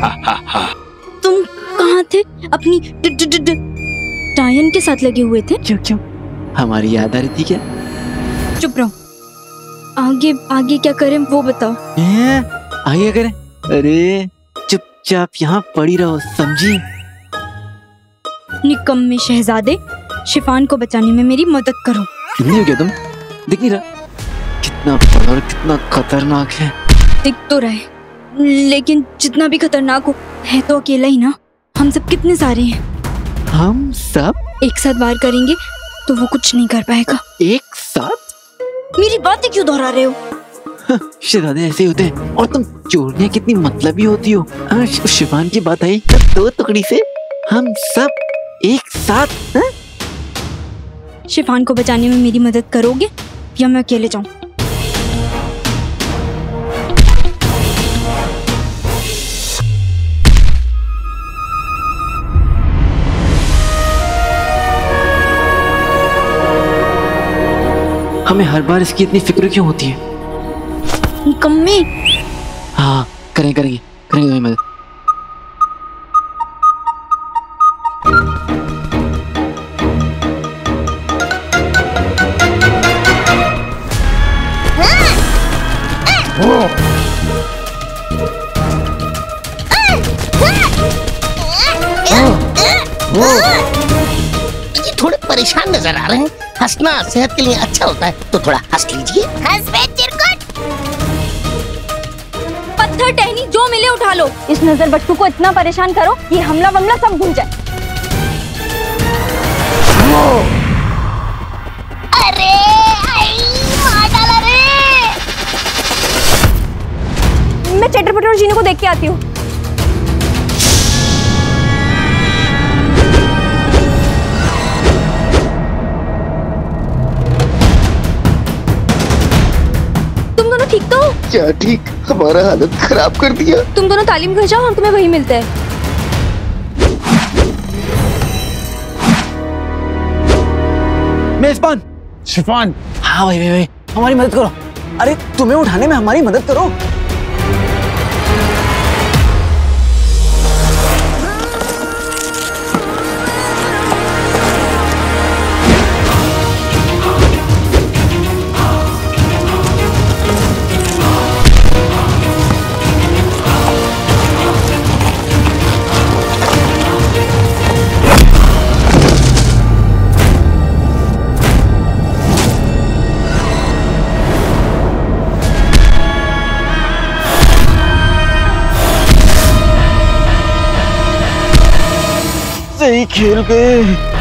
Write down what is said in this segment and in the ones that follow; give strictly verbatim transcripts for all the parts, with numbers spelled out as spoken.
तुम कहाँ थे? अपनी टायन के साथ लगे हुए थे? क्यों क्यों हमारी याद आ रही थी क्या? चुप रहो। आगे आगे क्या करें वो बताओ। ए, आगे करें? अरे चुपचाप यहाँ पड़ी रहो, समझी? निकम्मे शहजादे, शिफान को बचाने में मेरी मदद करो। नहीं हो क्या तुम? दिख नहीं रहा कितना बड़ा और कितना खतरनाक है? दिख तो रहे, लेकिन जितना भी खतरनाक हो है तो अकेला ही ना। हम सब कितने सारे हैं? हम सब एक साथ वार करेंगे तो वो कुछ नहीं कर पाएगा। एक साथ? मेरी बातें क्यों दोहरा रहे हो? शहजादे ऐसे होते हैं, और तुम चोरियां कितनी मतलबी होती हो। शिफान की बात आई तो दो टुकड़ी से हम सब एक साथ। हा? शिफान को बचाने में मेरी मदद करोगे या मैं अकेले जाऊं? हमें हर बार इसकी इतनी फिक्र क्यों होती है? निकम्मे। हाँ करें करेंगे करेंगे तुम्हें मदद। ये थोड़े परेशान नजर आ रहे हैं। हंसना सेहत के लिए अच्छा होता है, तो थोड़ा हंस लीजिए। हंस बे चिरकुट। पत्थर टहनी जो मिले उठा लो। इस नजर बट्टू को इतना परेशान करो कि हमला वमला सब भूल जाए। अरे आई मार डाला रे। मैं चटर और जीने को देख के आती हूँ। ठीक तो? क्या ठीक? हमारा हालत खराब कर दिया। तुम दोनों तालीम घर जाओ, हम तुम्हें वहीं मिलते हैं। मेजबान शिफान। हाँ भाई भाई भाई हमारी मदद करो। अरे तुम्हें उठाने में हमारी मदद करो। सही खेल गए।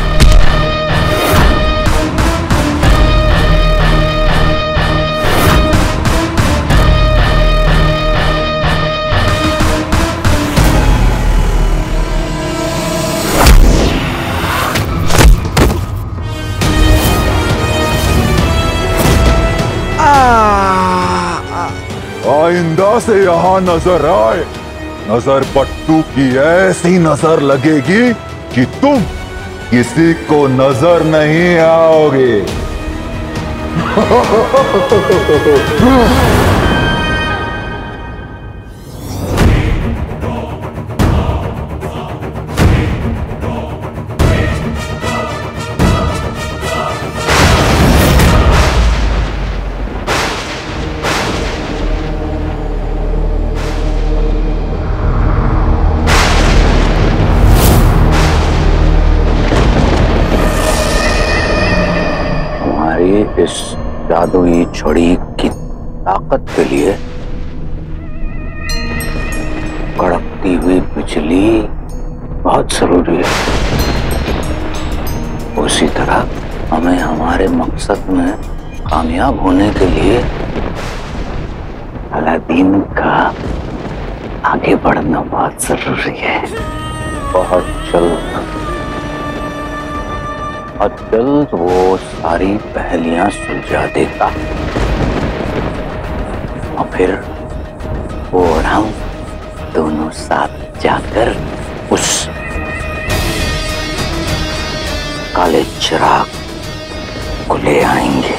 आइंदा से यहाँ नजर आए, नजर बट्टू की ऐसी नजर लगेगी कि तुम किसी को नजर नहीं आओगे। इस जादुई छड़ी की ताकत के लिए कड़कती हुई बिजली बहुत जरूरी है। उसी तरह हमें हमारे मकसद में कामयाब होने के लिए अलादीन का आगे बढ़ना बहुत जरूरी है। बहुत जल्द और जल्द वो सारी पहेलियां सुलझा देगा और फिर वो और हम दोनों साथ जाकर उस काले चिराग को ले आएंगे।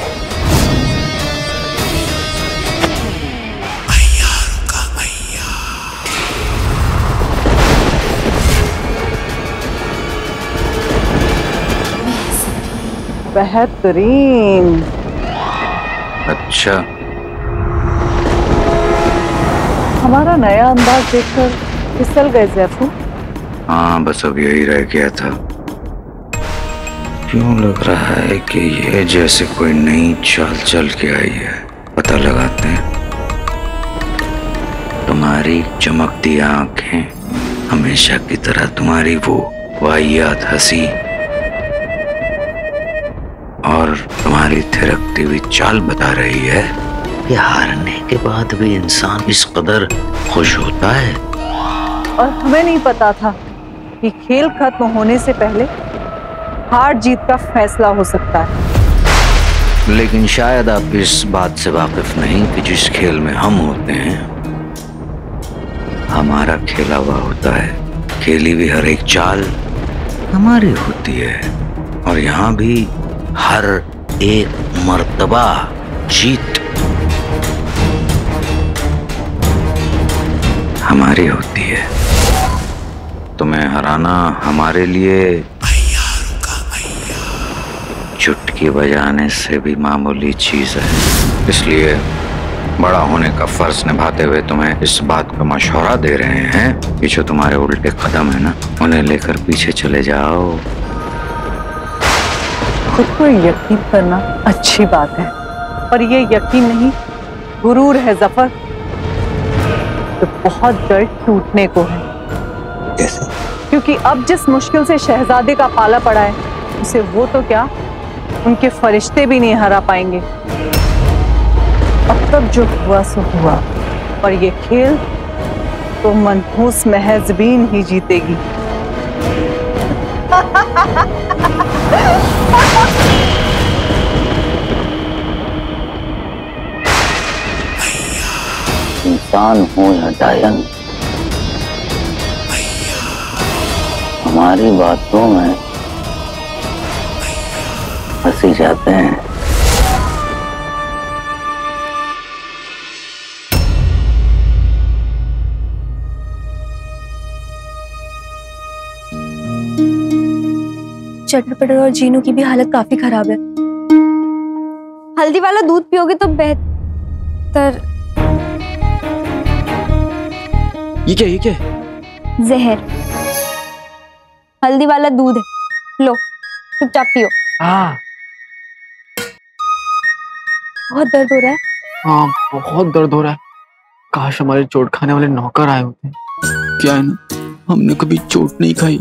बेहतरीन। अच्छा, हमारा नया अंदाज देखकर फिसल गए ज़ैफू। हाँ बस अब यही रह गया था। क्यों लग रहा है कि ये जैसे कोई नई चाल चल के आई है। पता लगाते हैं। तुम्हारी चमकती आंखें हमेशा की तरह तुम्हारी वो वाहियात हंसी और तुम्हारी थिरकती हुई चाल बता रही है कि हारने के बाद भी इंसान इस कदर खुश होता है। और हमें नहीं पता था कि खेल खत्म होने से पहले हार जीत का फैसला हो सकता है। लेकिन शायद आप इस बात से वाकिफ नहीं कि जिस खेल में हम होते हैं हमारा खेला हुआ होता है। खेली भी हर एक चाल हमारी होती है और यहाँ भी हर एक मर्तबा जीत हमारी होती है। तुम्हें हराना हमारे लिए चुटकी बजाने से भी मामूली चीज है। इसलिए बड़ा होने का फर्ज निभाते हुए तुम्हें इस बात का मशवरा दे रहे हैं कि जो तुम्हारे उल्टे कदम है ना उन्हें लेकर पीछे चले जाओ। खुद को यकीन करना अच्छी बात है, पर ये यकीन नहीं गुरूर है ज़फर। तो बहुत डर टूटने को है। कैसे? क्योंकि अब जिस मुश्किल से शहजादे का पाला पड़ा है उसे वो तो क्या उनके फरिश्ते भी नहीं हरा पाएंगे। अब तक जो हुआ सो हुआ, और ये खेल तो मनहूस महजबीन ही जीतेगी। इंसान हो या डायन, हमारी बातों में फंसी जाते हैं। चटर पटर और जीनू की भी हालत काफी खराब है। हल्दी वाला दूध पियोगे तो बेहतर। ये क्या ये क्या? जहर। हल्दी वाला दूध है, लो चुपचाप पियो। हाँ बहुत दर्द हो रहा है। हाँ बहुत दर्द हो रहा है। काश हमारे चोट खाने वाले नौकर आए होते। क्या है ना, हमने कभी चोट नहीं खाई।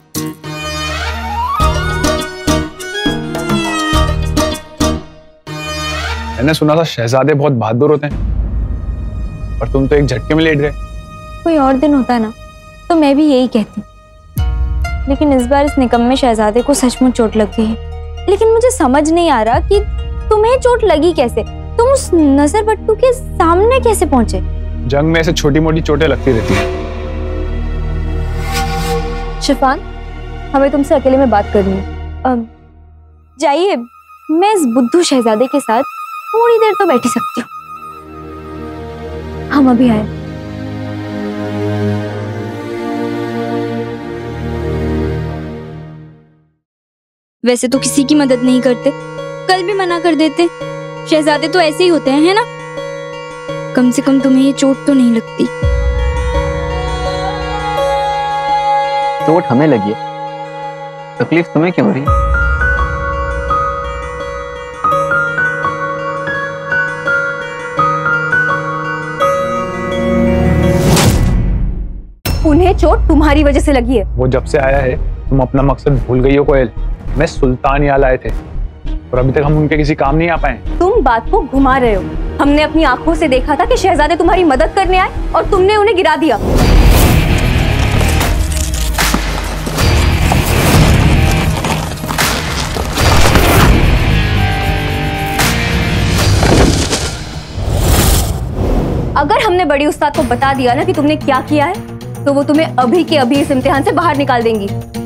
मैंने सुना था शहजादे बहुत बहादुर होते हैं, और तुम तो एक झटके में लेट गए। कोई और दिन होता ना तो मैं भी यही कहती, लेकिन इस बार इस निकम्मे शहजादे को सचमुच चोट लग गई है। लेकिन मुझे समझ नहीं आ रहा कि तुम्हें चोट लगी कैसे। तुम उस नजर बट्टू के सामने कैसे पहुंचे? जंग में ऐसे छोटी मोटी चोटें लगती रहती हैं। शिफान, हमें तुमसे अकेले में बात करनी है। अब जाइए, मैं इस बुद्धू शहजादे के साथ थोड़ी देर तो बैठ ही सकती हूँ। हम अभी आए। वैसे तो किसी की मदद नहीं करते, कल भी मना कर देते। शहजादे तो ऐसे ही होते हैं, है ना? कम से कम तुम्हें ये चोट तो नहीं लगती। चोट हमें लगी है, तकलीफ तुम्हें क्यों हो रही है? उन्हें चोट तुम्हारी वजह से लगी है। वो जब से आया है तुम अपना मकसद भूल गई हो कोयल। मैं सुल्तान यहाँ लाए थे और अभी तक हम उनके किसी काम नहीं आ पाए। तुम बात को घुमा रहे हो। हमने अपनी आंखों से देखा था कि शहजादे तुम्हारी मदद करने आए और तुमने उन्हें गिरा दिया। अगर हमने बड़ी उस्ताद को बता दिया ना कि तुमने क्या किया है, तो वो तुम्हें अभी के अभी इस इम्तिहान से बाहर निकाल देंगी।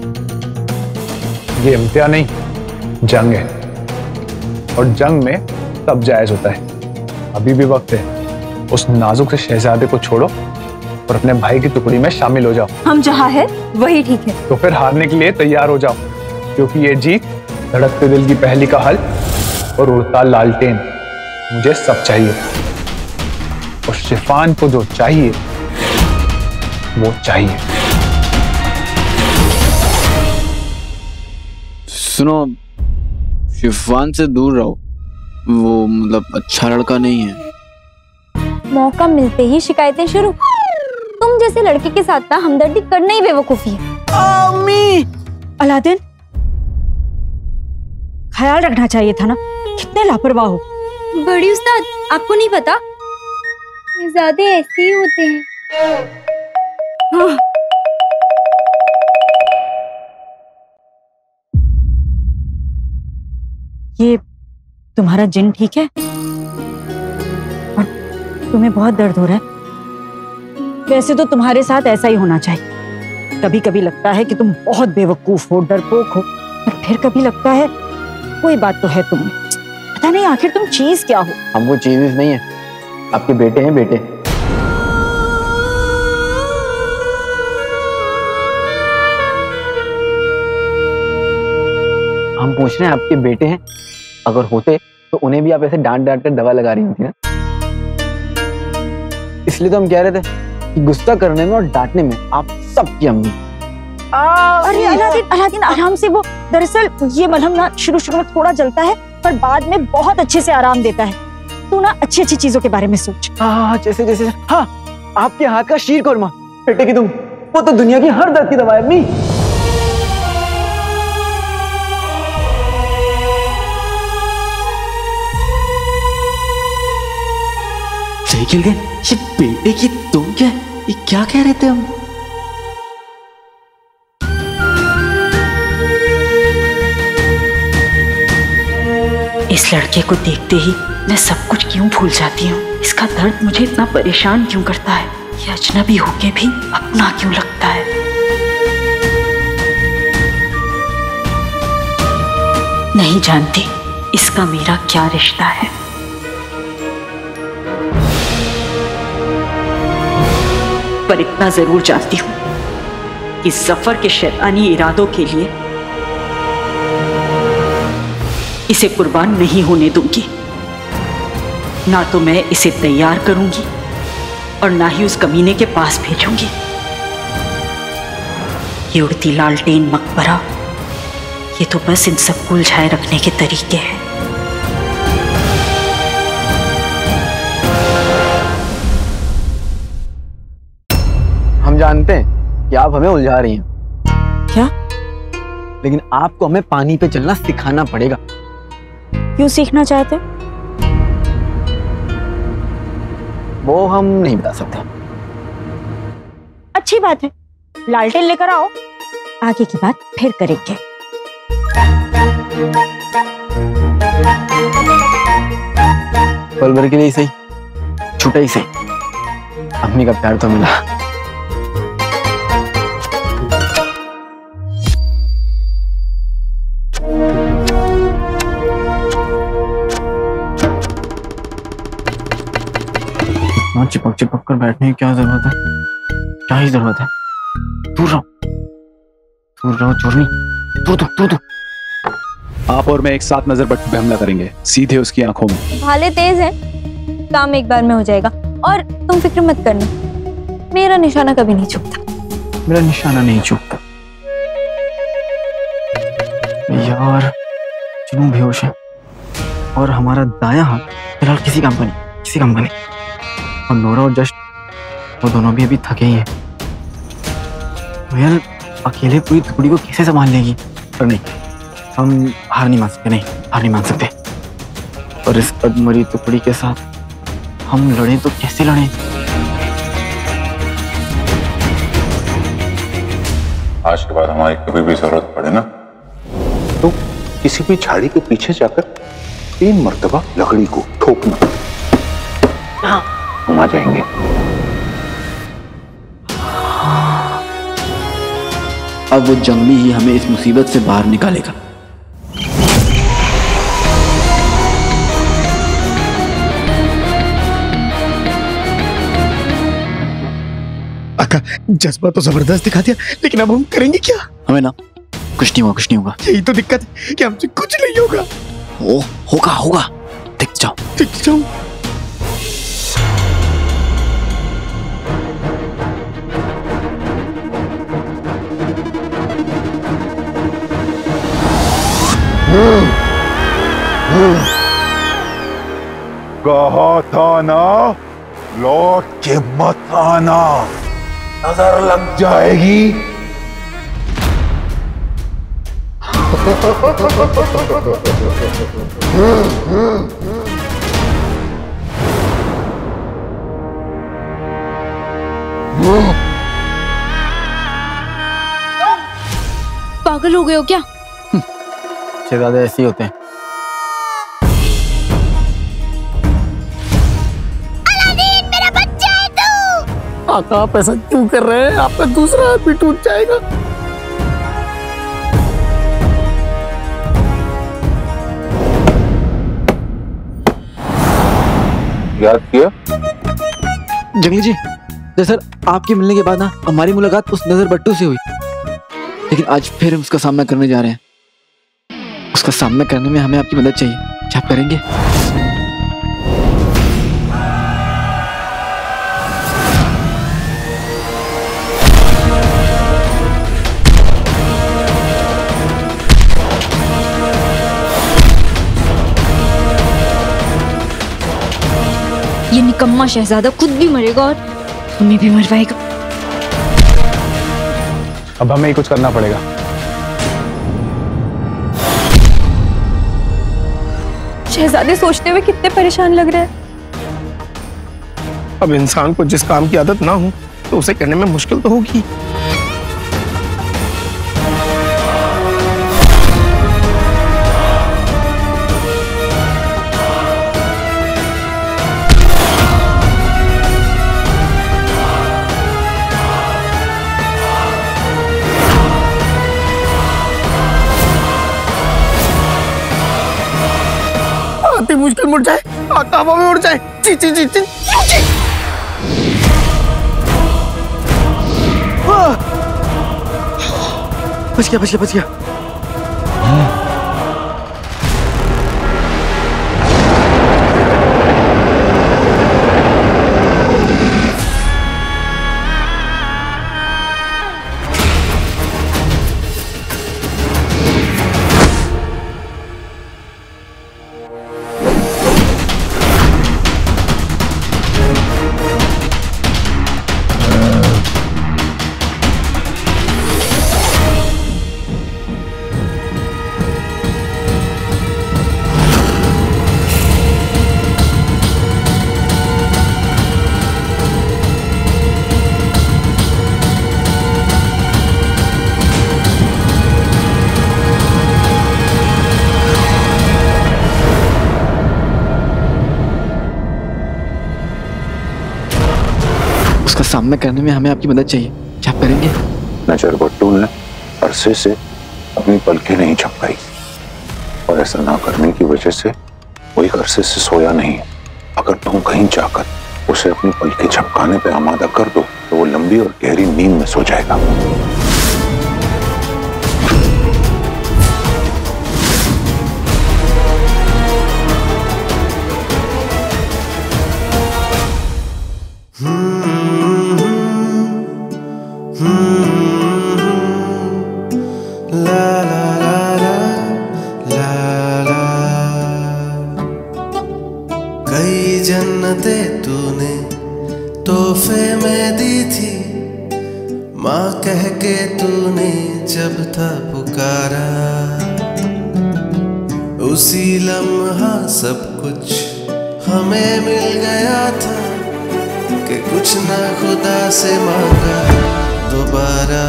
ये इम्तिहान नहीं, जंग है, और जंग में तब जायज होता है। अभी भी वक्त है। उस नाजुक से शहजादे को छोड़ो और अपने भाई की टुकड़ी में शामिल हो जाओ। हम जहाँ है वही ठीक है। तो फिर हारने के लिए तैयार हो जाओ, क्योंकि ये जीत धड़कते दिल की पहेली का हल और उड़ता लालटेन, मुझे सब चाहिए। और शिफान को जो चाहिए वो चाहिए। सुनो, शिफान से दूर रहो, वो मतलब अच्छा लड़का नहीं है। मौका मिलते ही शिकायतें शुरू। तुम जैसे लड़के के साथ ना हमदर्दी करना ही बेवकूफी है। अम्मी! अलादीन, ख्याल रखना चाहिए था ना, कितने लापरवाह हो। बड़ी उस्ताद, आपको नहीं पता, ज्यादा ऐसे ही होते हैं। हाँ। ये तुम्हारा जिन ठीक है? और तुम्हें बहुत दर्द हो रहा है? वैसे तो तुम्हारे साथ ऐसा ही होना चाहिए। कभी कभी लगता है कि तुम बहुत बेवकूफ हो, डरपोक हो, और फिर कभी लगता है कोई बात तो है तुम में। पता नहीं आखिर तुम चीज क्या हो। हम वो चीज नहीं है, आपके बेटे हैं बेटे। हम पूछ रहे हैं आपके बेटे हैं? अगर होते तो उन्हें भी आप ऐसे डांट डांट कर दवा लगा रही होती ना। इसलिए तो हम कह रहे थे कि गुस्सा करने में और डांटने में आप सबकी अम्मी। अरे अलादीन, अलादीन आराम से। वो दरअसल ये मलहम ना शुरू शुरू में थोड़ा जलता है, पर बाद में बहुत अच्छे से आराम देता है। तू ना अच्छी अच्छी चीजों के बारे में सोच। हाँ, जैसे जैसे हाँ, आपके हाथ का शीर कोरमा, बेटे की तुम, वो तो दुनिया की हर दर्द की दवा है अम्मी। सही खेल गए। ये बेटे की तुम क्या, ये क्या कह रहे थे हम? इस लड़के को देखते ही मैं सब कुछ क्यों भूल जाती हूँ। इसका दर्द मुझे इतना परेशान क्यों करता है। ये अजनबी होके भी अपना क्यों लगता है। नहीं जानती इसका मेरा क्या रिश्ता है। पर इतना जरूर जानती हूँ कि जफर के शैतानी इरादों के लिए इसे कुर्बान नहीं होने दूंगी। ना तो मैं इसे तैयार करूंगी और ना ही उस कमीने के पास भेजूंगी। ये उड़ती लालटेन मकबरा, ये तो बस इन सबको उलझाए रखने के तरीके हैं। हम जानते हैं कि आप हमें उलझा रही हैं। क्या? लेकिन आपको हमें पानी पे चलना सिखाना पड़ेगा। क्यों सीखना चाहते? वो हम नहीं बता सकते। अच्छी बात है, लालटेन लेकर आओ, आगे की बात फिर करेंगे। पल भर के लिए सही, छूटा ही सही, अम्मी का प्यार तो मिला। चिपक चिपक कर बैठने की क्या जरूरत है? क्या ही जरूरत है? दूर रहो, दूर रहो चोरनी, दूर दूर दूर दूर। आप और मैं एक साथ नजर बट्टू पे हमला करेंगे, सीधे उसकी आंखों में। भाले तेज हैं, काम एक बार में हो जाएगा। और तुम फिक्र मत करना, मेरा निशाना कभी नहीं चूकता। मेरा निशाना नहीं चूकता। यार जुनू बेहोश है और हमारा दायां हाथ फिलहाल किसी काम का नहीं, किसी काम का नहीं। और नोरा और जस्ट, वो दोनों भी अभी थके ही हैं। यार अकेले पूरी टुकड़ी को कैसे संभाल लेगी? पर नहीं, हम हार नहीं मान सकते, नहीं हार नहीं मान सकते। और इस अधमरी टुकड़ी के साथ हम लड़े तो कैसे लड़े? आज के बाद हमारी कभी भी जरूरत पड़े ना, तो किसी भी झाड़ी के पीछे जाकर तीन मर्तबा लकड़ी को ठोकना। हाँ, हम आ जाएंगे। अब वो जंगली ही हमें इस मुसीबत से बाहर निकालेगा। अक्का, जज्बा तो जबरदस्त दिखा दिया, लेकिन अब हम करेंगे क्या? हमें ना कुछ नहीं होगा, कुछ नहीं होगा। यही तो दिक्कत है कि हमसे कुछ नहीं होगा। ओ, होगा होगा, दिख जाओ दिख जाओ। कहा था ना लौट के मत आना, नजर लग जाएगी। पागल हो गए हो क्या? शहजादे ऐसे ही होते हैं। अलादीन, मेरा बच्चा है तू। आका आप ऐसा क्यों कर रहे हैं? आपका दूसरा हाथ भी टूट जाएगा। याद किया जंगली जी, दरअसल आपके मिलने के बाद ना हमारी मुलाकात उस नजर बट्टू से हुई, लेकिन आज फिर हम उसका सामना करने जा रहे हैं। उसका सामना करने में हमें आपकी मदद चाहिए, क्या आप करेंगे? ये निकम्मा शहजादा खुद भी मरेगा और तुम्हें भी मरवाएगा। अब हमें ही कुछ करना पड़ेगा। शहजादे सोचते हुए कितने परेशान लग रहे हैं। अब इंसान को जिस काम की आदत ना हो तो उसे करने में मुश्किल तो होगी। मुश्किल मुड़ जाए, आका हवा में उड़ जाए। ची ची ची ची ची। बच गया, बच गया, बच गया। उसका सामना करने में हमें आपकी मदद चाहिए, क्या आप करेंगे? नजर बट्टू ने अरसे से अपनी पलकें नहीं झपकाई और ऐसा ना करने की वजह से वो एक अरसे से सोया नहीं है। अगर तुम कहीं जाकर उसे अपनी पलकें झपकाने पे आमादा कर दो तो वो लंबी और गहरी नींद में सो जाएगा। कई जन्नतें तूने तोहफे में दी थी, माँ कह के तूने जब था पुकारा। उसी लम्हा सब कुछ हमें मिल गया था कि कुछ ना खुदा से मांगा दोबारा।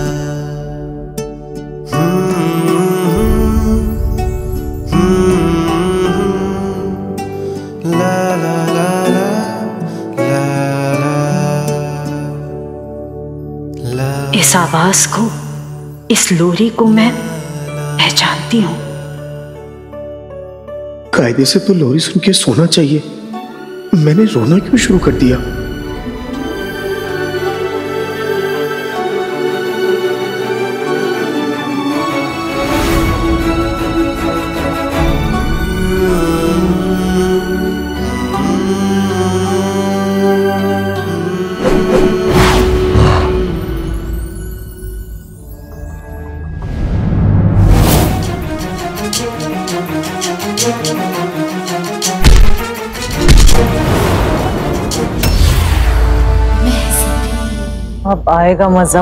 इस आवाज को, इस लोरी को मैं पहचानती हूँ। कायदे से तो लोरी सुन के सोना चाहिए, मैंने रोना क्यों शुरू कर दिया? अब आएगा मजा।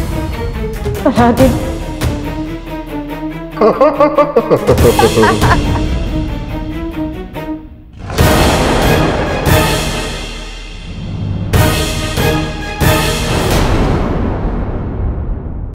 अलादीन